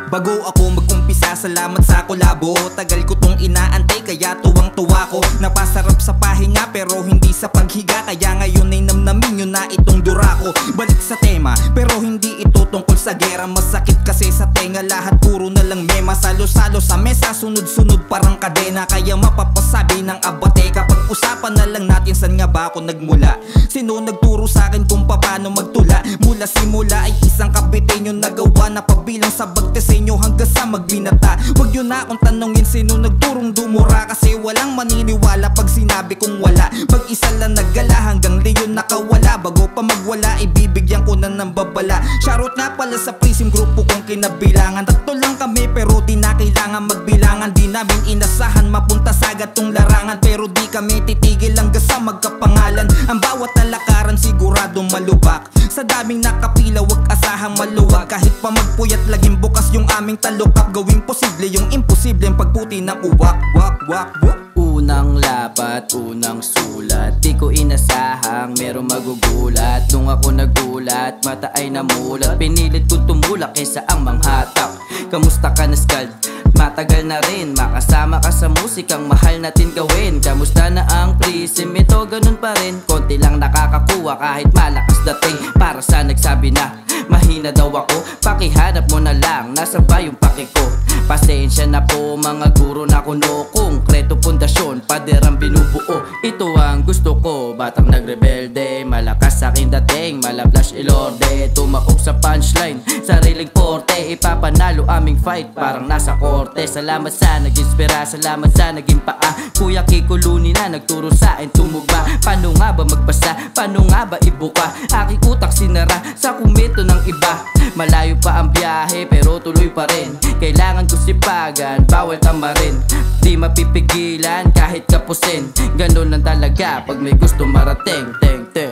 Bago ako mag-umpisa, salamat sa kolabo. Tagal ko tong inaantay kaya tuwang-tuwa ko. Napasarap sa pahinga pero hindi sa paghiga, kaya ngayon ay namnamin nyo na itong dura ko. Balik sa tema pero hindi ito tungkol sa gera. Masakit kasi sa tenga, lahat puro na lang mema. Salo-salo sa mesa, sunod-sunod parang kadena. Kaya mapapasabi ng abate kapag usapan na lang natin saan nga ba ako nagmula. Sino nagturo sa akin kung paano magtula? Mula simula ay isang kapitenyo nagawa na pabilang sa bagtesenyo hanggang sa magbinata. Huwag yun na akong tanongin sino nagturong dumura, kasi walang maniniwala pag sinabi kong wala. Pag isa lang naggala hanggang leyon nakawala, bago pa magwala ibibigyan ko na ng babala. Shoutout nga pala sa prism grupo kong kinabilangan. Tatlo lang kami pero di na kailangan magbilangan. Di namin inasahan mapunta sa gatong larangan, pero di kami titigil hanggang sa magkapangalan. Ang bawat talakaran siguradong malubak, sa daming nakapila wag asahang maluwag. Kahit pa magpuyat laging bukas yung aming talukap, gawing posible yung imposible ang pagputi ng uwak. Unang lapat, unang sulat, di ko inasahang merong magugulat. Nung ako nagulat, mata ay namulat, pinilit ko tumulak kaysa ang manghatak. Kamusta ka na skald? Matagal na rin, makasama ka sa musikang mahal natin gawin. Kamusta na ang prism? Ito ganun pa rin, konti lang nakakakuha kahit malakas dating. Para sa nagsabi na mahina daw ako, pakihanap mo na lang, nasa ba yung paki ko? Pasensya na po mga guro na kuno, konkreto pundasyon, paderang binubuo. Ito ang gusto ko, batang nagrebelde, malakas sa aking dating, malablash ilorde. Tumakok sa punchline, sariling porte, ipapanalo aming fight, parang nasa korte. Salamat sa nag-inspira, salamat sa naging paa. Kuya Kiko Luni na nagturo sa akin tumugma. Paano nga ba magbasa, paano nga ba ibuka? Aking utak sinara sa kumento ng iba. Malayo pa ang biyahe pero tuloy pa rin, kailangan ko sipagan, bawal tamarin. Di mapipigilan kahit kapusin, ganun lang talaga pag may gusto marating.